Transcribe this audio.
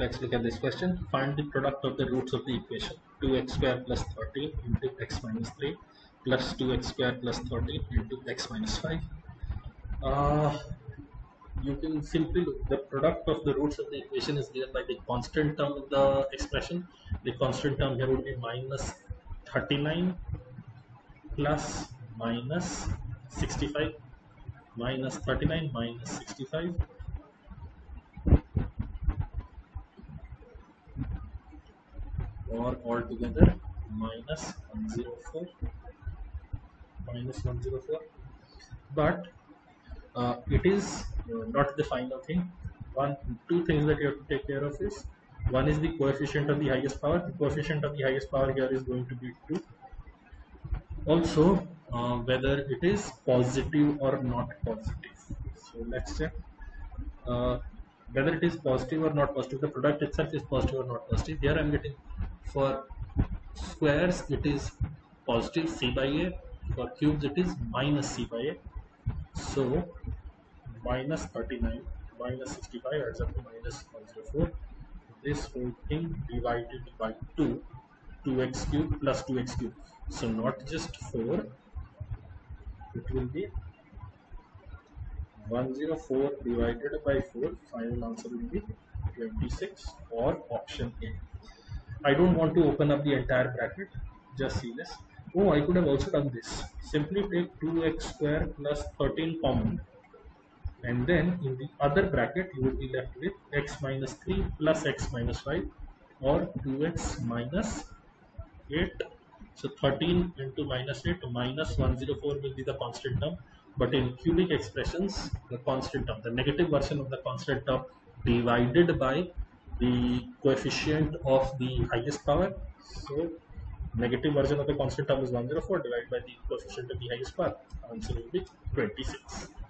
Let's look at this question. Find the product of the roots of the equation 2x square plus 13 into x minus 3 plus 2x square plus 13 into x minus 5. You can simply look, the product of the roots of the equation is given by the constant term in the expression. The constant term here would be minus 39 plus minus 65, minus 39 minus 65, or altogether minus 104, minus 104. But it is not the final thing. Two things that you have to take care of is, one is the coefficient of the highest power. The coefficient of the highest power here is going to be 2. Also, whether it is positive or not positive. So let's check uh, whether it is positive or not positive. The product itself is positive or not positive. Here I am getting, for squares it is positive c by a, for cubes it is minus c by a. So minus 39 minus 65 adds up to minus 104. This whole thing divided by 2, 2x cube plus 2x cube. So not just 4, it will be 104 divided by 4. Final answer will be 26, or option A. I don't want to open up the entire bracket. Just see this. Oh, I could have also done this. Simply take 2x square plus 13 common, and then in the other bracket you will be left with x minus 3 plus x minus 5, or 2x minus 8. So 13 into minus 8, minus 104 will be the constant term. But in cubic expressions, the constant term, the negative version of the constant term divided by the coefficient of the highest power. So negative version of the constant term is 104 divided by the coefficient of the highest power. Answer will be 26.